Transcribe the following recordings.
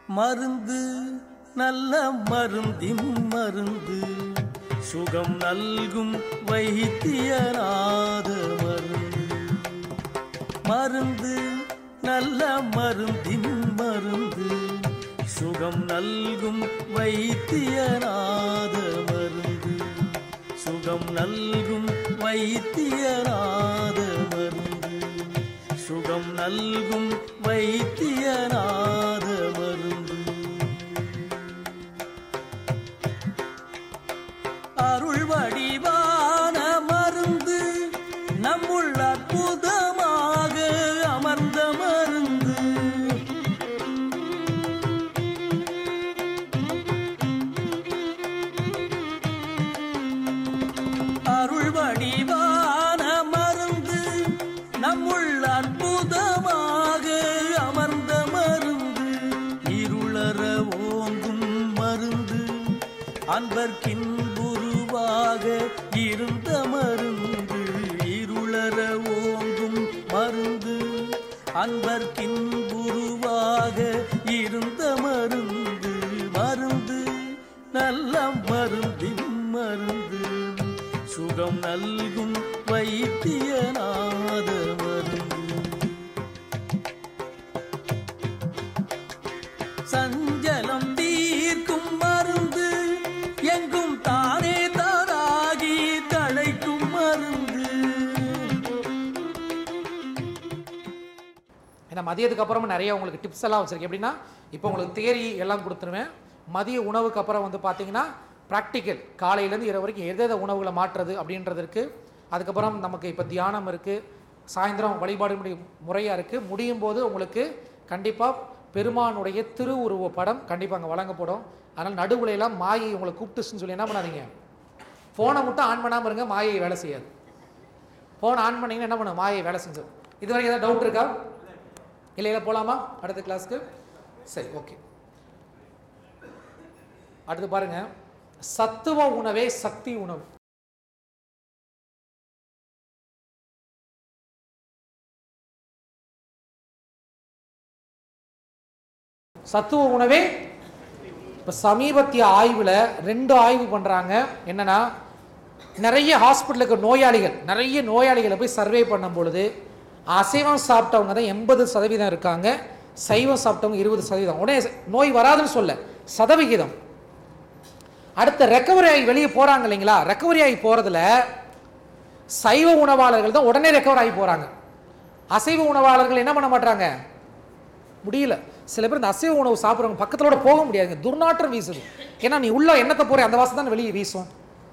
மருந்து நல்ல மருந்தின் மருந்து சுகம் நல்கும் வைத்தியநாத மருந்து. மருந்து நல்ல மருந்தின் மருந்து சுகம் நல்கும் வைத்தியநாத மருந்து. சுகம் நல்கும் வைத்தியநாத மருந்து. சுகம் நல்கும் வைத்தியநாத மருந்து. அருள் வடிவான மருந்து நம்முள் அற்புதமாக அமர்ந்த மருந்து. அருள் வடிவான மருந்து நம்முள் அற்புதமாக அமர்ந்த மருந்து. இருளற ஓங்கும் மருந்து அன்பர்க்கின்புருவாக இருந்த மருந்து. இருளற ஓங்கும் மருந்து அன்பர்க்கின்புருவாக இருந்த மருந்து. மருந்து நல்ல மருந்தின் மருந்து சுகம் நல்கும் வைத்தியநாத மருந்து. சஞ்சலம் தீர்க்கும் மருந்து எங்கும் தானே தாராகி தழைக்கும் மருந்து. ஏன்னா மதியத்துக்கு அப்புறமா நிறைய உங்களுக்கு டிப்ஸ் எல்லாம் வச்சிருக்கேன். எப்படின்னா இப்போ உங்களுக்கு தியரி எல்லாம் கொடுத்துருவேன். மதிய உணவுக்கு அப்புறம் வந்து பார்த்தீங்கன்னா ப்ராக்டிக்கல் காலையிலேருந்து இரவு வரைக்கும் எதை உணவுகளை மாற்றுறது அப்படின்றது இருக்குது. அதுக்கப்புறம் நமக்கு இப்போ தியானம் இருக்குது, சாயந்தரம் வழிபாடு முறையாக இருக்குது. முடியும் போது உங்களுக்கு கண்டிப்பாக பெருமானுடைய திருவுருவ படம் கண்டிப்பாக அங்கே வழங்கப்படும். அதனால் நடுவுலையெல்லாம் மாயை உங்களை கூப்பிட்டுச்சுன்னு சொல்லி என்ன பண்ணாதீங்க, ஃபோனை மட்டும் ஆன் பண்ணாமல் இருங்க, மாயை வேலை செய்யாது. ஃபோனை ஆன் பண்ணிங்கன்னா என்ன பண்ண மாயை வேலை செஞ்சது. இது வரைக்கும் ஏதாவது டவுட் இருக்கா? இல்லை போகலாமா அடுத்த கிளாஸ்க்கு? சரி, ஓகே. அடுத்து பாருங்க, சத்துவ உணவே சக்தி உணவு. சத்துவ உணவே இப்போ சமீபத்திய ஆய்வில் 2 ஆய்வு பண்ணுறாங்க. என்னன்னா, நிறைய ஹாஸ்பிட்டலுக்கு நிறைய நோயாளிகளை போய் சர்வே பண்ணும் பொழுது அசைவம் சாப்பிட்டவங்க தான் 80% இருக்காங்க, சைவம் சாப்பிட்டவங்க 20%. உடனே நோய் வராதுன்னு சொல்ல சதவிகிதம். அடுத்த ரெக்கவரி ஆகி வெளியே போகிறாங்க இல்லைங்களா, ரெக்கவரி ஆகி போகிறதுல சைவ உணவாளர்கள் தான் உடனே ரெக்கவர் ஆகி போகிறாங்க. அசைவ உணவாளர்கள் என்ன பண்ண மாட்டாங்க, முடியல. சில பேர் இந்த அசைவ உணவு சாப்பிட்றவங்க பக்கத்தோட போக முடியாதுங்க, துர்நாற்றம் வீசுது. ஏன்னா நீ உள்ள எண்ணத்தை போகிற அந்த வாசம் தான் வெளியே வீசும்.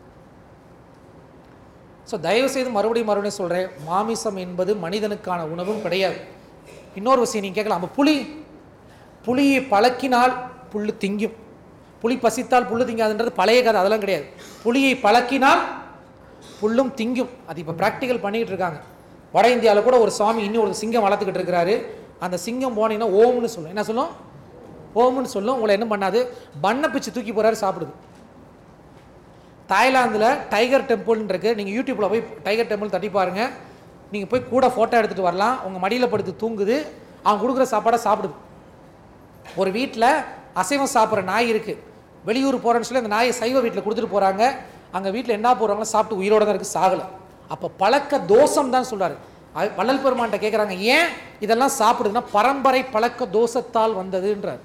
ஸோ தயவு செய்து மறுபடியும் சொல்கிறேன், மாமிசம் என்பது மனிதனுக்கான உணவும் கிடையாது. இன்னொரு விஷயம் நீங்கள் கேட்கலாம், அப்போ புளியை பழக்கினால் புல் திங்கும், புளி பசித்தால் புல்லு திங்காதுன்றது பழைய கதை, அதெல்லாம் கிடையாது. புளியை பழக்கினால் புல்லும் திங்கும். அது இப்போ ப்ராக்டிக்கல் பண்ணிக்கிட்டு இருக்காங்க. வட இந்தியாவில் கூட ஒரு சுவாமி இன்னும் ஒரு சிங்கம் வளர்த்துக்கிட்டு இருக்கிறாரு. அந்த சிங்கம் போனீங்கன்னா ஓம்னு சொல்லும். என்ன சொல்லும்? ஓம்னு சொல்லும். உங்களை என்ன பண்ணாது, பண்ணை பிச்சு தூக்கி போகிறாரு, சாப்பிடுது. தாய்லாந்தில் டைகர் டெம்பிள்னு இருக்குது. நீங்கள் யூடியூப்பில் போய் டைகர் டெம்பிள் தட்டி பாருங்கள். நீங்கள் போய் கூட ஃபோட்டோ எடுத்துகிட்டு வரலாம். உங்கள் மடியில் படுத்து தூங்குது, அவன் கொடுக்குற சாப்பாடை சாப்பிடுது. ஒரு வீட்டில் அசைவம் சாப்பிட்ற நாய் இருக்குது, வெளியூர் போகிறேன்னு சொல்லி அந்த நாயை சைவ வீட்டில் கொடுத்துட்டு போகிறாங்க. அங்கே வீட்டில் என்ன போடுறாங்களோ சாப்பிட்டு உயிரோடு தான் இருக்குது, சாகலை. அப்போ பழக்க தோஷம் தான் சொல்கிறாரு. வள்ளல் பெருமான்கிட்ட கேட்குறாங்க, ஏன் இதெல்லாம் சாப்பிடுதுன்னா பரம்பரை பழக்க தோஷத்தால் வந்ததுன்றார்.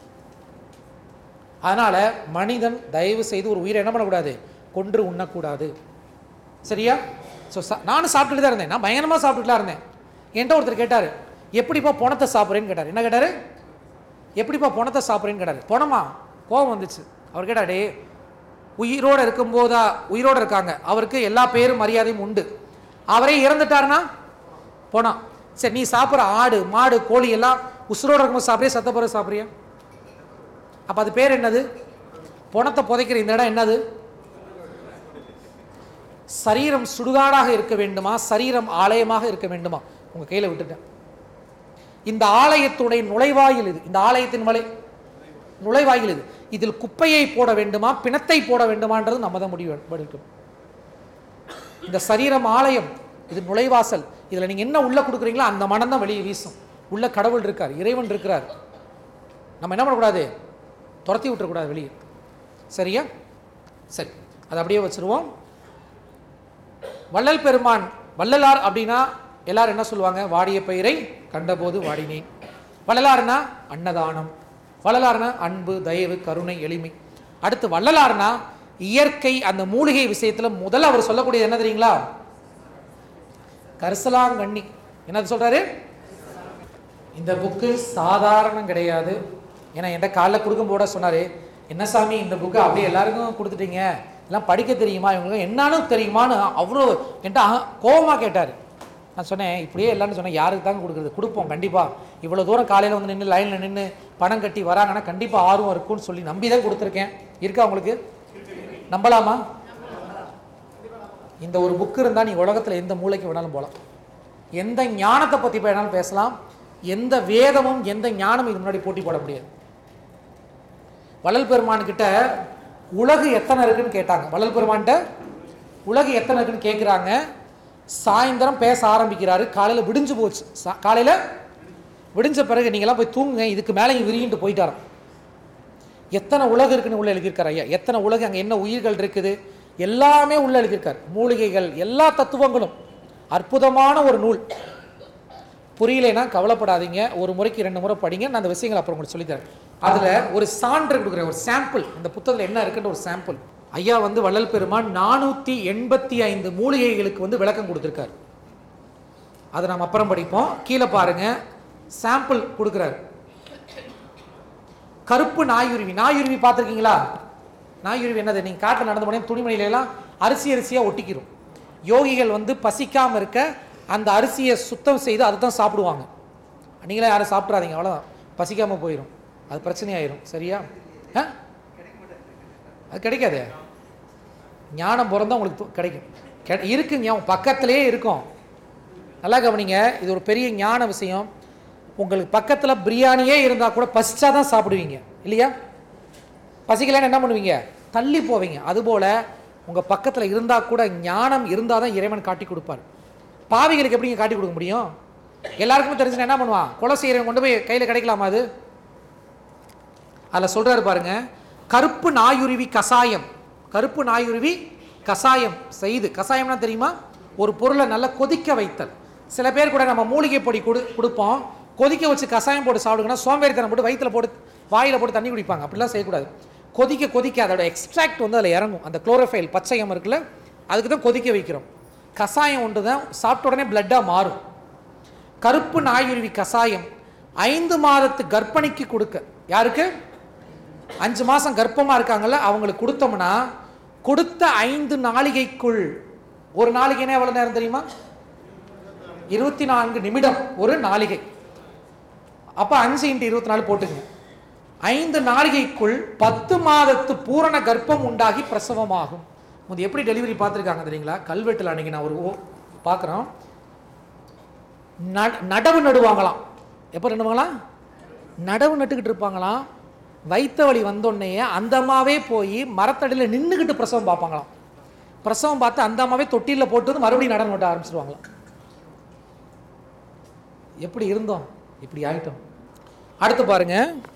அதனால் மனிதன் தயவு செய்து ஒரு உயிரை என்ன பண்ணக்கூடாது, கொன்று உண்ணக்கூடாது. சரியா? ஸோ நானும் சாப்பிட்டுட்டு தான் இருந்தேன், நான் பயங்கரமாக சாப்பிட்டுட்டுலாம் இருந்தேன். என்கிட்ட ஒருத்தர் கேட்டார், எப்படிப்பா பணத்தை சாப்பிட்றேன்னு கேட்டார். என்ன கேட்டார்? எப்படிப்பா பணத்தை சாப்பிட்றேன்னு கேட்டார். பணமா? கோபம் வந்துச்சு. அவர் கேட்டாடே, உயிரோடு இருக்கும்போதா, உயிரோடு இருக்காங்க, அவருக்கு எல்லா பேரும் மரியாதையும் உண்டு, அவரே இறந்துட்டாருன்னா போனான். சரி, நீ சாப்பிட்ற ஆடு மாடு கோழி எல்லாம் உசுரோடு இருக்கும்போது சாப்பிட்றியா, சத்த பிறகு சாப்பிட்றியா? அப்போ அது பேர் என்னது? பணத்தை புதைக்கிற இந்த இடம் என்னது? சரீரம் சுடுகாடாக இருக்க வேண்டுமா, சரீரம் ஆலயமாக இருக்க வேண்டுமா? உங்கள் கையில் விட்டுட்டேன். இந்த ஆலயத்துடைய நுழைவாயில் இது, இந்த ஆலயத்தின் நுழைவாயில் இது. இதில் குப்பையை போட வேண்டுமா, பிணத்தை போட வேண்டுமான்றது நம்ம தான் முடிவு எடுக்கும். இந்த சரீரம் ஆலயம், இது நுழைவாசல். இதில் நீங்கள் என்ன உள்ள கொடுக்குறீங்களோ அந்த மனம் தான் வெளியே வீசும். உள்ள கடவுள் இருக்கார், இறைவன் இருக்கிறார். நம்ம என்ன பண்ணக்கூடாது, துரத்தி விட்டுறக்கூடாது வெளியே. சரியா? சரி, அதை அப்படியே வச்சுருவோம். வள்ளல் பெருமான், வள்ளலார் அப்படின்னா எல்லாரும் என்ன சொல்லுவாங்க, வாடிய பயிரை கண்டபோது வாடினேன். வள்ளலார்னா அன்னதானம், வள்ளலார்னா அன்பு, தயவு, கருணை, எளிமை. அடுத்து வள்ளலார்னா இயற்கை, அந்த மூலிகை விஷயத்துல முதல்ல அவர் சொல்லக்கூடியது என்ன தெரியுங்களா, கரிசலாங்கண்ணி. என்னது சொல்றாரு, இந்த புக்கு சாதாரணம் கிடையாது. ஏன்னா என்கிட்ட காலைல கொடுக்கும் போட சொன்னாரு, என்ன சாமி இந்த புக்கு அப்படியே எல்லாருக்கும் கொடுத்துட்டீங்க, எல்லாம் படிக்க தெரியுமா, இவங்களுக்கு என்னன்னு தெரியுமான்னு அவ்வளோ என்கிட்ட கோபமாக கேட்டார். நான் சொன்னேன், இப்படியே எல்லாரும் சொன்னேன், யாருக்கு தாங்க கொடுக்குறது, கொடுப்போம் கண்டிப்பாக. இவ்வளோ தூரம் காலையில் வந்து நின்று லைனில் நின்று பணம் கட்டி வராங்கன்னா கண்டிப்பாக ஆர்வம் இருக்குன்னு சொல்லி நம்பி தான் கொடுத்துருக்கேன். இருக்கா உங்களுக்கு? நம்பலாமா? இந்த ஒரு புக்கு இருந்தால் நீ உலகத்தில் எந்த மூளைக்கு வேணாலும் போகலாம், எந்த ஞானத்தை பற்றி வேணாலும் பேசலாம், எந்த வேதமும் எந்த ஞானமும் இது முன்னாடி போட்டி போட முடியாது. வள்ளல் பெருமான்கிட்ட உலகு எத்தனை இருக்குன்னு கேட்டாங்க. வள்ளல் பெருமான்கிட்ட உலகு எத்தனை இருக்குன்னு கேட்குறாங்க. சாயந்தரம் பேச ஆரம்பிக்கிறாரு. காலையில் விடிஞ்சு போச்சு. காலையில் விடிஞ்ச பிறகு நீங்களாம் போய் தூங்குங்க, இதுக்கு மேலே விரிகிட்டு போயிட்டாராம். எத்தனை உலகு இருக்குன்னு உள்ள எழுதியிருக்காரு ஐயா. எத்தனை உலகு, அங்கே என்ன உயிர்கள் இருக்குது எல்லாமே உள்ள எழுதியிருக்காரு. மூலிகைகள், எல்லா தத்துவங்களும். அற்புதமான ஒரு நூல். புரியலைன்னா கவலைப்படாதீங்க, ஒரு முறைக்கு 2 முறை படிங்க. நான் அந்த விஷயங்கள் அப்புறம் உங்களுக்கு சொல்லித்தரேன். அதில் ஒரு சான்று கொடுக்குறேன், ஒரு சாம்பிள். இந்த புத்தகத்தில் என்ன இருக்குன்ற ஒரு சாம்பிள். ஐயா வந்து வள்ளல் பெருமான் 485 மூலிகைகளுக்கு வந்து விளக்கம் கொடுத்துருக்காரு. அதை நாம் அப்புறம் படிப்போம். கீழே பாருங்க, சாம்பிள் கொடுக்குறாரு. கருப்பு நாயுருவி. நாயுருவி பார்த்துருக்கீங்களா? நாயுருவி என்னது, நீங்கள் காட்டில் நடந்து போனே துணிமணியிலெல்லாம் அரிசியாக ஒட்டிக்கிறோம். யோகிகள் வந்து பசிக்காமல் இருக்க அந்த அரிசியை சுத்தம் செய்து அதை தான் சாப்பிடுவாங்க. நீங்களே யாரும் சாப்பிட்றாதீங்க, அவ்வளோதான், பசிக்காமல் போயிடும், அது பிரச்சனையாயிரும். சரியா? அது கிடைக்காது. ஞானம் பிறந்தா உங்களுக்கு கிடைக்கும். இருக்குங்க, பக்கத்திலே இருக்கும். நல்லா கவனிங்க, இது ஒரு பெரிய ஞான விஷயம். உங்களுக்கு பக்கத்தில் பிரியாணியே இருந்தால் கூட பசிச்சா தான் சாப்பிடுவீங்க இல்லையா? பசிக்கலன்னு என்ன பண்ணுவீங்க, தள்ளி போவீங்க. அதுபோல் உங்கள் பக்கத்தில் இருந்தால் கூட ஞானம் இருந்தால் தான் இறைவன் காட்டி கொடுப்பார். பாவிகளுக்கு எப்படிங்க காட்டி கொடுக்க முடியும்? எல்லாருக்குமே தெரிஞ்சுன்னா என்ன பண்ணுவான், கொலை செய்கிறவன் கொண்டு போய் கையில் கிடைக்கலாமா? அது அதில் சொல்கிறாரு பாருங்க, கருப்பு நாயுருவி கசாயம். கருப்பு நாயுருவி கசாயம் செய்து, கசாயம்னா தெரியுமா, ஒரு பொருளை நல்லா கொதிக்க வைத்தல். சில பேர் கூட நம்ம மூலிகை பொடி கொடுப்போம், கொதிக்க வச்சு கசாயம் போட்டு சாப்பிடுங்கன்னா சோம்பேறித்தனம் போட்டு வயிற்றில் போட்டு வாயில் போட்டு தண்ணி குடிப்பாங்க. அப்படிலாம் செய்யக்கூடாது. கொதிக்க கொதிக்க அதோட எக்ஸ்ட்ராக்ட் வந்து அதில் இறங்கும். அந்த குளோரோஃபைல் பச்சையம் இருக்குல்ல, அதுக்கு தான் கொதிக்க வைக்கிறோம். கசாயம் ஒன்று தான் சாப்பிட்ட உடனே பிளட்டாக மாறும். கருப்பு நாயுருவி கசாயம் 5 மாதத்து கர்ப்பிணிக்கு கொடுக்க. யாருக்கு? 5 மாதம் கர்ப்பமாக இருக்காங்கல்ல, அவங்களுக்கு கொடுத்தோம்னா கொடுத்த 5 நாளிகைக்குள், ஒரு நாளிகைன்னா எவ்வளோ நேரம் தெரியுமா, 24 நிமிடம் ஒரு நாளிகை. அப்போ 5 × 24 போட்டுங்க. 5 நாளிகைக்குள் 10 மாதத்து பூரண கர்ப்பம் உண்டாகி பிரசவமாகும். முந்தைய எப்படி டெலிவரி பார்த்துருக்காங்க தெரியுங்களா? கல்வெட்டில் அன்றைக்கி நான் ஒரு பார்க்குறோம், நடவு நடுவாங்களாம். எப்போ நடுவாங்களாம்? நடவு நட்டுக்கிட்டு இருப்பாங்களாம். வைத்த வழி வந்தோடனே அந்த அம்மாவே போய் மரத்தடியில் நின்றுக்கிட்டு பிரசவம் பார்ப்பாங்களாம். பிரசவம் பார்த்து அந்த அம்மாவே தொட்டியில் போட்டு மறுபடியும் நடனம் நட்ட ஆரம்பிச்சிருவாங்களாம். எப்படி இருந்தோம், இப்படி ஆயிட்டோம். அடுத்து பாருங்க,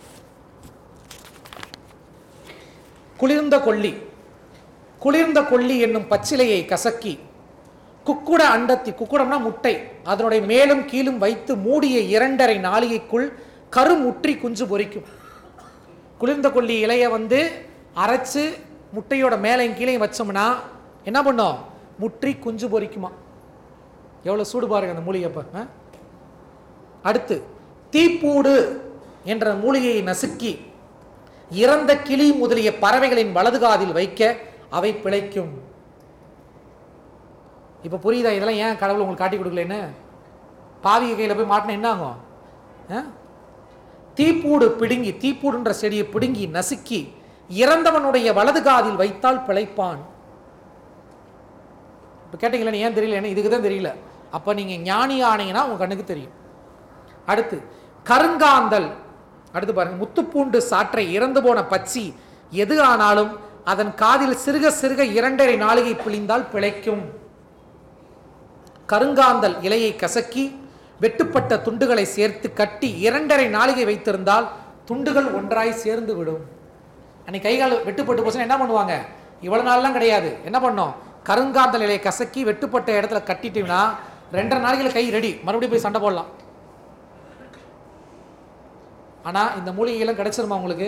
குளிர்ந்த கொல்லி. குளிர்ந்த கொல்லி என்னும் பச்சிலையை கசக்கி குக்குட அண்டத்தி, குக்குடம்னா முட்டை, அதனுடைய மேலும் கீழும் வைத்து மூடிய 2½ நாளிகைக்குள் கருமுற்றி குஞ்சு பொரிக்கும். குளிர்ந்த கொல்லி இலையை வந்து அரைச்சு முட்டையோட மேலையும் கீழையும் வச்சோம்னா என்ன பண்ணோம், முற்றி குஞ்சு பொரிக்குமா. எவ்வளோ சூடு பாருங்க அந்த மூலிகைப்ப. அடுத்து தீப்பூடு என்ற மூலிகையை நசுக்கி இறந்த கிளி முதலிய பறவைகளின் வலது காதில் வைக்க அவை பிழைக்கும். இப்போ புரியுதா இதெல்லாம் ஏன் கடவுள் உங்களுக்கு காட்டி கொடுக்கலன்னு? பாவிகை கையில் போய் மாட்டினா என்ன ஆகும்? தீப்பூடு பிடுங்கி, தீப்பூடுன்ற செடியை பிடுங்கி நசுக்கி இறந்தவனுடைய வலது காதில் வைத்தால் பிழைப்பான். இப்போ கேட்டீங்களா ஏன் தெரியல? இதுக்கு தான் தெரியல. அப்போ நீங்கள் ஞானி ஆனீங்கன்னா உங்கள் கண்ணுக்கு தெரியும். அடுத்து கருங்காந்தல். அடுத்து பாருங்க, முத்துப்பூண்டு சாற்றை இறந்து போன பச்சி எது ஆனாலும் அதன் காதில் சிறுக சிறுக 2½ நாளிகை பிழிந்தால் பிழைக்கும். கருங்காந்தல் இலையை கசக்கி வெட்டுப்பட்ட துண்டுகளை சேர்த்து கட்டி 2½ நாளிகை வைத்திருந்தால் துண்டுகள் ஒன்றாய் சேர்ந்து விடும். அன்னைக்கு கை கால் வெட்டுப்பட்டு போச்சுன்னா என்ன பண்ணுவாங்க? இவ்வளவு நாள்லாம் கிடையாது. என்ன பண்ணோம்? கருங்காந்தல் இலையை கசக்கி வெட்டுப்பட்ட இடத்துல கட்டிட்டீங்கன்னா 2.5 நாளைக்கு கை ரெடி, மறுபடியும் போய் சண்டை போடலாம். ஆனா இந்த மூலிகைலாம் கிடைச்சிருமா உங்களுக்கு?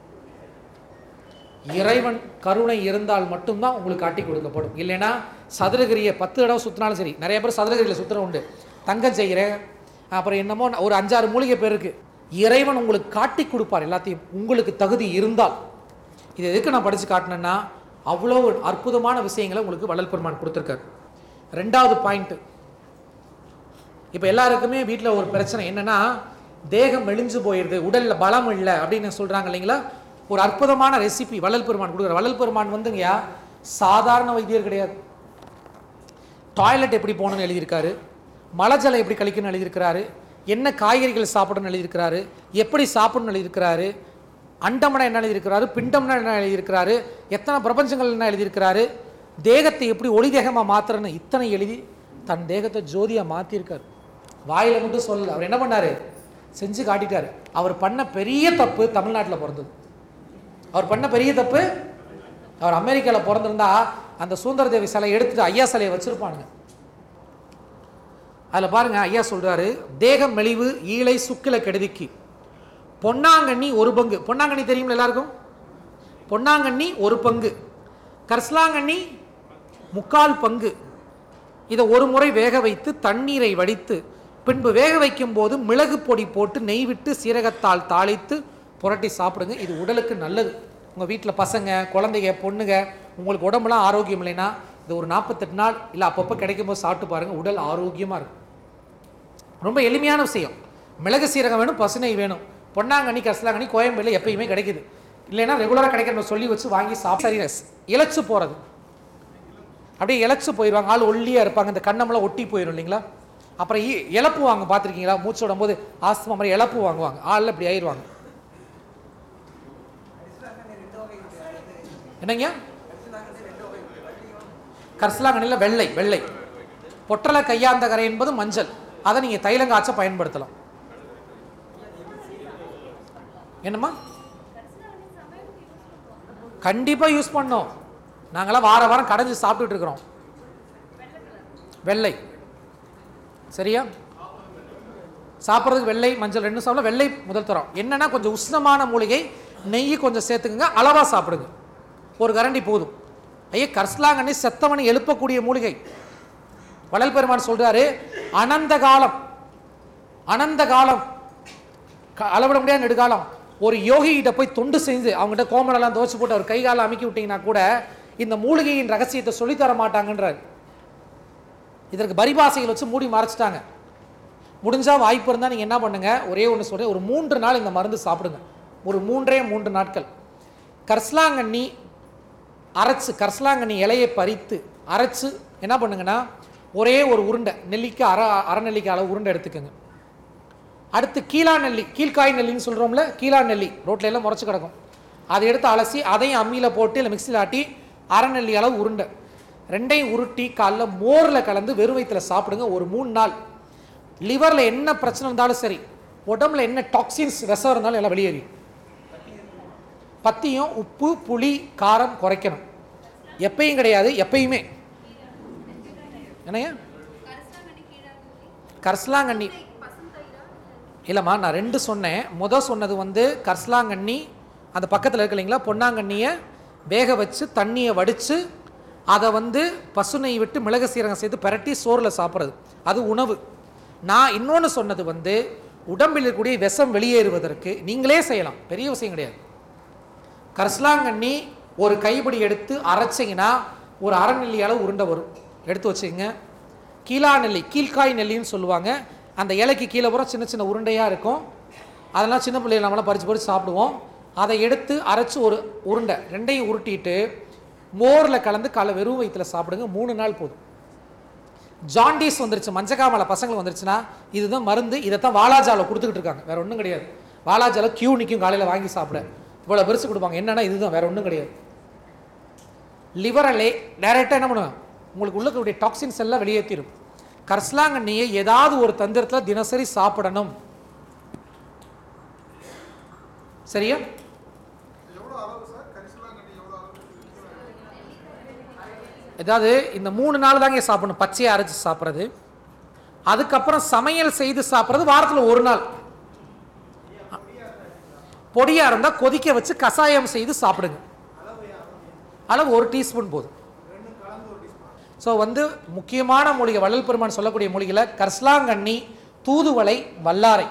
இறைவன் கருணை இருந்தால் மட்டும்தான் உங்களுக்கு காட்டி கொடுக்கப்படும். இல்லைன்னா சதுரகிரியை 10 தடவை சுற்றினாலும் சரி, நிறைய பேர் சதுரகிரியில் சுற்றுற உண்டு, தங்கம் செய்கிறேன், அப்புறம் என்னமோ ஒரு 5-6 மூலிகை பேர் இருக்கு. இறைவன் உங்களுக்கு காட்டி கொடுப்பார் எல்லாத்தையும், உங்களுக்கு தகுதி இருந்தால். இது எதுக்கு நான் படித்து காட்டினேன்னா, அவ்வளோ அற்புதமான விஷயங்களை உங்களுக்கு வள்ளல் பெருமான் கொடுத்துருக்காரு. 2வது பாயிண்ட், இப்போ எல்லாருக்குமே வீட்டில் ஒரு பிரச்சனை என்னன்னா, தேகம் மெலிஞ்சு போயிடுது, உடலில் பலம் இல்லை அப்படின்னு சொல்கிறாங்க இல்லைங்களா? ஒரு அற்புதமான ரெசிபி வள்ளல் பெருமான் கொடுக்குறார். வள்ளல் பெருமான் வந்துங்கயா சாதாரண வைத்தியர் கிடையாது. டாய்லெட் எப்படி போகணும்னு எழுதியிருக்காரு, மலஜலம் எப்படி கழிக்கணும்னு எழுதியிருக்கிறாரு, என்ன காய்கறிகள் சாப்பிடணும்னு எழுதியிருக்கிறாரு, எப்படி சாப்பிடணும்னு எழுதியிருக்கிறாரு, அண்டம்னா என்ன எழுதியிருக்கிறாரு, பிண்டம்னா என்ன எழுதியிருக்கிறாரு, எத்தனை பிரபஞ்சங்கள் என்ன எழுதியிருக்கிறாரு, தேகத்தை எப்படி ஒளி தேகமாக மாற்றுறன்னு இத்தனை எழுதி தன் தேகத்தை ஜோதியாக மாற்றிருக்காரு. வாயில் மட்டும் சொல்லல, அவர் என்ன பண்ணார்? செஞ்சு காட்டிட்டார். அவர் பண்ண பெரிய தப்பு தமிழ்நாட்டில் பிறந்தது. அவர் பண்ண பெரிய தப்பு, அவர் அமெரிக்காவில் பிறந்திருந்தா அந்த சுந்தர தேவி சிலை எடுத்துட்டு ஐயா சிலையை வச்சிருப்பானுங்க. அதில் பாருங்க, ஐயா சொல்றாரு, தேகம் மெலிவு ஈழை சுக்கில கெடுதிக்கு பொன்னாங்கண்ணி 1 பங்கு. பொன்னாங்கண்ணி தெரியுங்களா எல்லாருக்கும்? பொன்னாங்கண்ணி 1 பங்கு, கரிசலாங்கண்ணி 3/4 பங்கு. இதை ஒரு முறை வேக வைத்து தண்ணீரை வடித்து பின்பு வேக வைக்கும் போது மிளகு பொடி போட்டு நெய் விட்டு சீரகத்தால் தாளித்து புரட்டி சாப்பிடுங்க. இது உடலுக்கு நல்லது. உங்கள் வீட்டில் பசங்க, குழந்தைங்க, பொண்ணுங்க உங்களுக்கு உடம்புலாம் ஆரோக்கியம் இல்லைன்னா இது ஒரு 48 நாள் இல்லை அப்பப்போ கிடைக்கும் போது சாப்பிட்டு பாருங்கள், உடல் ஆரோக்கியமாக இருக்கும். ரொம்ப எளிமையான விஷயம். மிளகு சீரகம் வேணும், பசுனை வேணும். பொன்னாங்கண்ணி கரிசலாங்கண்ணி கோயம்பேடில் எப்பயுமே கிடைக்குது. இல்லைன்னா ரெகுலராக கிடைக்கிற சொல்லி வச்சு வாங்கி சாப்பிட்டு இழைச்சி போகிறது, அப்படியே இழைச்சி போயிடுவாங்க. ஆள் ஒல்லியாக இருப்பாங்க, இந்த கண்ணமெல்லாம் ஒட்டி போயிடும் இல்லைங்களா? அப்புறம் இழப்பு வாங்க பார்த்துருக்கீங்களா? மூச்சு விடும் போது ஆஸ்துமா மாதிரி இழப்பு வாங்குவாங்க, ஆள் இப்படி ஆயிடுவாங்க. என்னங்க? கரிசலாங்கண்ணியில் வெள்ளை வெள்ளை, பொட்டலை கையாந்தகரை என்பது மஞ்சள், அதை நீங்கள் தைலங்காய்ச்ச பயன்படுத்தலாம். என்னம்மா? கண்டிப்பாக யூஸ் பண்ணோம். நாங்களாம் வார வாரம் கடைஞ்சி சாப்பிட்டுட்டு இருக்கிறோம். வெள்ளை சரியா? சாப்பிட்றதுக்கு வெள்ளை மஞ்சள் 2 சாப்பிடலாம். வெள்ளை முதல் தரம். என்னன்னா கொஞ்சம் உஷ்ணமான மூலிகை, நெய் கொஞ்சம் சேர்த்துக்குங்க, அளவாக சாப்பிடுங்க, 1 கரண்டி போதும். ஐயா கரிசலாங்கண்ணி செத்தவனை எழுப்பக்கூடிய மூலிகை. வள்ளல் பெருமான் சொல்றாரு, அனந்த காலம் அளவிட முடியாத நெடுகாலம் ஒரு யோகிகிட்ட போய் தொண்டு செஞ்சு அவங்ககிட்ட கோமணெல்லாம் துவச்சு போட்டு அவர் கை காலம் அமைக்கி விட்டீங்கன்னா கூட இந்த மூலிகையின் ரகசியத்தை சொல்லித்தர மாட்டாங்கன்றார். இதற்கு பரிபாசைகள் வச்சு மூடி மறைச்சிட்டாங்க. முடிஞ்சால் வாய்ப்பு இருந்தால் நீங்கள் என்ன பண்ணுங்க, ஒரே ஒன்று சொல்கிறேன், ஒரு 3 நாள் இந்த மருந்து சாப்பிடுங்க. ஒரு 3 நாட்கள் கரிசலாங்கண்ணி அரைச்சு, கரிசலாங்கண்ணி இலையை பறித்து அரைச்சு என்ன பண்ணுங்கன்னா, ஒரே ஒரு உருண்டை நெல்லிக்காய் அரை நெல்லிக்காய் அளவு உருண்டை எடுத்துக்கோங்க. அடுத்து கீழா நெல்லி, கீழ்காய் நெல்லின்னு சொல்கிறோம்ல, கீழா நெல்லி ரோட்டில் எல்லாம் முறைச்சி கிடக்கும், அதை எடுத்து அலசி அதையும் அம்மியில் போட்டு இல்லை மிக்சியில் ஆட்டி அரை நெல்லி அளவு உருண்டை 2ஐயும் உருட்டி காலைல மோரில் கலந்து வெறும் வயிற்றில் சாப்பிடுங்க. ஒரு 3 நாள் லிவரில் என்ன பிரச்சனை இருந்தாலும் சரி, உடம்புல என்ன டாக்ஸின்ஸ் விஷம் இருந்தாலும் எல்லாம் வெளியேறி. பத்தியும் உப்பு புளி காரம் குறைக்கணும். எப்பயும் கிடையாது, எப்பயுமே. என்னையா கரிசலாங்கண்ணி இல்லைம்மா, நான் 2 சொன்னேன். சொன்னது வந்து கரிசலாங்கண்ணி, அந்த பக்கத்தில் இருக்கு இல்லைங்களா, பொன்னாங்கண்ணியை வேக வச்சு தண்ணியை வடித்து அதை வந்து பசுனை விட்டு மிளகு சீரகம் சேர்த்து பரட்டி சோறில் சாப்பிட்றது, அது உணவு. நான் இன்னொன்று சொன்னது வந்து உடம்பில் இருக்கக்கூடிய விஷம் வெளியேறுவதற்கு நீங்களே செய்யலாம், பெரிய விஷயம் கிடையாது. கரிசலாங்கண்ணி ஒரு கைப்பிடி எடுத்து அரைச்சிங்கன்னா ஒரு அரை நெல்லி அளவு உருண்டை வரும், எடுத்து வச்சுக்கோங்க. கீழா நெல்லி, கீழ்காய் நெல்லின்னு சொல்லுவாங்க, அந்த இலைக்கு கீழே பூரா சின்ன சின்ன உருண்டையாக இருக்கும், அதெல்லாம் சின்ன பிள்ளைகள் நம்மளாம் பறித்து சாப்பிடுவோம். அதை எடுத்து அரைச்சி ஒரு உருண்டை 2ஐயும் உருட்டிட்டு மோரில் கலந்து காலை வெறும் வயிற்றில் சாப்பிடுங்க. 3 நாள் போதும். ஜாண்டிஸ் வந்துருச்சு, மஞ்சக்காமலை பசங்களுக்கு வந்துருச்சுன்னா இதுதான் மருந்து. இதை தான் வாலாஜாவில் கொடுத்துக்கிட்டு இருக்காங்க, வேற ஒன்றும் கிடையாது. வாலாஜாவில் கியூ நிற்கும் காலையில் வாங்கி சாப்பிட, இவ்வளோ பெருசு கொடுப்பாங்க. என்னன்னா இதுதான், வேற ஒன்றும் கிடையாது. லிவரலே டைரெக்டாக என்ன பண்ணுவேன், உங்களுக்கு உள்ளக்கூடிய டாக்ஸின்ஸ் எல்லாம் வெளியேற்றிடும். கரிசலாங்கண்ணியை ஏதாவது ஒரு தந்திரத்தில் தினசரி சாப்பிடணும். சரியா? ஏதாவது இந்த 3 நாள் தாங்க சாப்பிடணும், பச்சையை அரைச்சி சாப்பிட்றது. அதுக்கப்புறம் சமையல் செய்து சாப்பிட்றது வாரத்தில் 1 நாள். பொடியாக இருந்தால் கொதிக்க வச்சு கஷாயம் செய்து சாப்பிடுங்க. அளவு 1 டீஸ்பூன் போதும். ஸோ முக்கியமான மூலிகை வள்ளல் பெருமான் சொல்லக்கூடிய மூலிகையில் கரிசலாங்கண்ணி, தூதுவளை, வல்லாரை.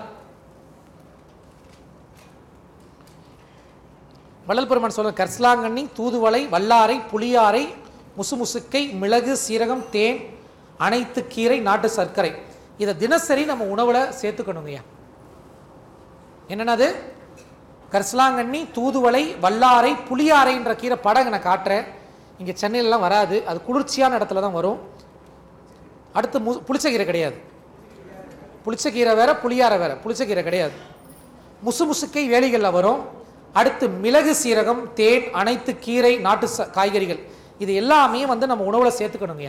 வள்ளல் பெருமான் சொல்ற கரிசலாங்கண்ணி, தூதுவளை, வல்லாரை, புளியாரை, முசுமுசுக்கை, மிளகு, சீரகம், தேன், அனைத்து கீரை, நாட்டு சர்க்கரை, இதை தினசரி நம்ம உணவில் சேர்த்துக்கணுங்கய்யா. என்னென்னது? கரிசலாங்கண்ணி, தூதுவளை, வல்லாரை, புளியாரைன்ற கீரை படங்க நான் காட்டுறேன். இங்கே சென்னையிலலாம் வராது, அது குளிர்ச்சியான இடத்துல தான் வரும். அடுத்து புளிச்சக்கீரை கிடையாது. புளிச்சக்கீரை வேற, புளியாரை வேற. புளிச்சக்கீரை கிடையாது. முசுமுசுக்கை வேலிகளில் வரும். அடுத்து மிளகு, சீரகம், தேன், அனைத்து கீரை, நாட்டு காய்கறிகள், இது எல்லாமே நம்ம உணவில் சேர்த்துக்கணுங்கய்யா.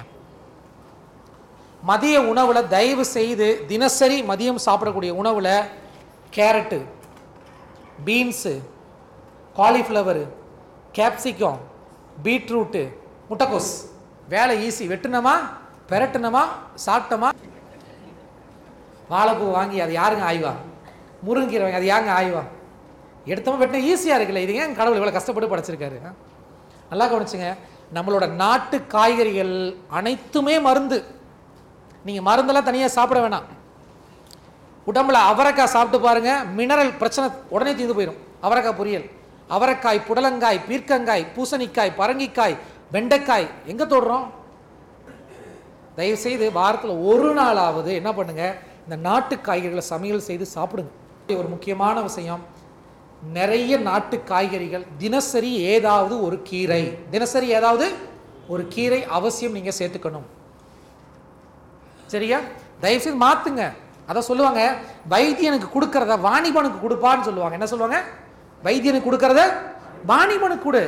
மதிய உணவில் தயவு செய்து தினசரி மதியம் சாப்பிடக்கூடிய உணவில் carrot, beans, cauliflower, capsicum, beetroot, முட்டைக்கோஸ். வேலை ஈஸி. வெட்டுனமா, பெரட்டுனமா, சாப்பிட்டோமா. வாழைப்பூ வாங்கி அது யாருங்க ஆய்வா? முருங்கீரை வாங்கி அது யாருங்க ஆய்வா? எடுத்தோம் வெட்டின ஈஸியாக இருக்குல்ல. இது ஏன் கடவுள் இவ்வளோ கஷ்டப்பட்டு படைச்சிருக்காரு? நல்லா கவனிச்சுங்க. நம்மளோட நாட்டு காய்கறிகள் அனைத்துமே மருந்து. நீங்கள் மருந்தெல்லாம் தனியாக சாப்பிட வேணாம். உடம்புல அவரைக்காய் சாப்பிட்டு பாருங்க, மினரல் பிரச்சனை உடனே தீர்ந்து போயிடும். அவரைக்காய் பொரியல், அவரைக்காய், புடலங்காய், பீர்க்கங்காய், பூசணிக்காய், பரங்கிக்காய், வெண்டைக்காய் எங்கே தொடுறோம்? தயவுசெய்து வாரத்தில் 1 நாளாவது என்ன பண்ணுங்க, இந்த நாட்டு காய்கறிகளை சமையல் செய்து சாப்பிடுங்க. ஒரு முக்கியமான விஷயம், நிறைய நாட்டு காய்கறிகள், தினசரி ஏதாவது ஒரு கீரை, தினசரி ஏதாவது ஒரு கீரை அவசியம் நீங்கள் சேர்த்துக்கணும். சரியா? தயவுசெய்து மாற்றுங்க. அதான் சொல்லுவாங்க, வைத்தியனுக்கு கொடுக்கறத வாணிபனுக்கு கொடுப்பான்னு சொல்லுவாங்க. என்ன சொல்லுவாங்க? வைத்தியனுக்கு கொடுக்கறத வாணிபனுக்கு கொடு.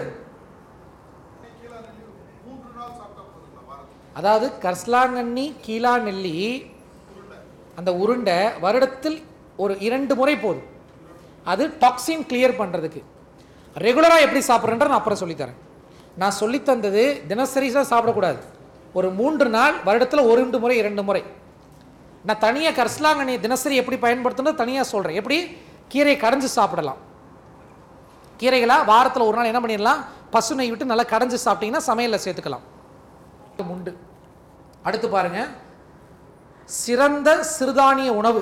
அதாவது கரிசலாங்கண்ணி, கீழா நெல்லி, அந்த உருண்டை வருடத்தில் ஒரு 2 முறை போதும். அது டாக்ஸின் கிளியர் பண்ணுறதுக்கு. ரெகுலராக எப்படி சாப்பிட்றேன்ற நான் அப்புறம் சொல்லித்தரேன். நான் சொல்லித்தந்தது தினசரிஸாக சாப்பிடக்கூடாது. ஒரு 3 நாள் வருடத்தில் 1 முறை 2 முறை. நான் தனியாக கரிசலாங்கண்ணியை தினசரி எப்படி பயன்படுத்தணும் தனியாக சொல்கிறேன். எப்படி கீரையை கடைஞ்சி சாப்பிடலாம். கீரைகளாக வாரத்தில் 1 நாள் என்ன பண்ணிடலாம், பசு நெய் விட்டு நல்லா கடைஞ்சி சாப்பிட்டீங்கன்னா சமையலில் சேர்த்துக்கலாம். முண்டு. அடுத்து பாருங்க, சிறந்த சிறுதானிய உணவு.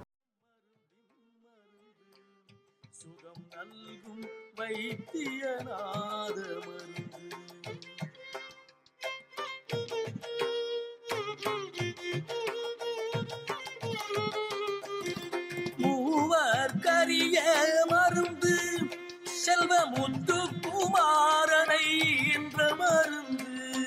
சுகம் நல்கும் வைத்தியநாத மூவர் கரிய மருந்து செல்வ முத்து குமாரனை என்ற மருந்து.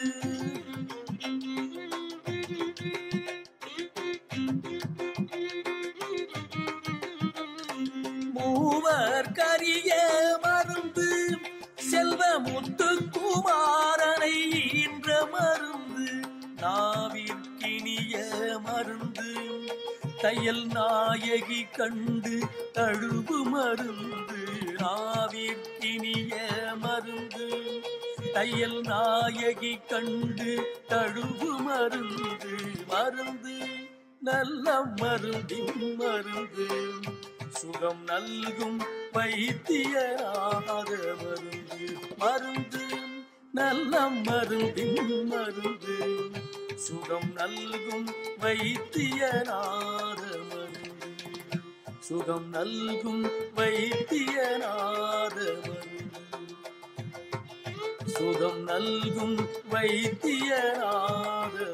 மூவர் கரிய மருந்து செல்வ முத்து குமாரனை என்ற மருந்து. நாவிற்கினிய மருந்து தையல் நாயகி கண்டு தழுவு மருந்து. நாவிற்கினிய மருந்து தையல் நாயகி கண்டு தழுவு மருந்து. மருந்து நல்ல மருந்தின் மருந்து சுகம் நல்கும் வைத்தியநாத மருந்து. மருந்து நல்ல மருந்தின் மருந்து சுகம் நல்கும் வைத்தியநாத மருந்து. சுகம் நல்கும் வைத்தியநாத மருந்து. சுகம் நல்கும் வைத்தியநாத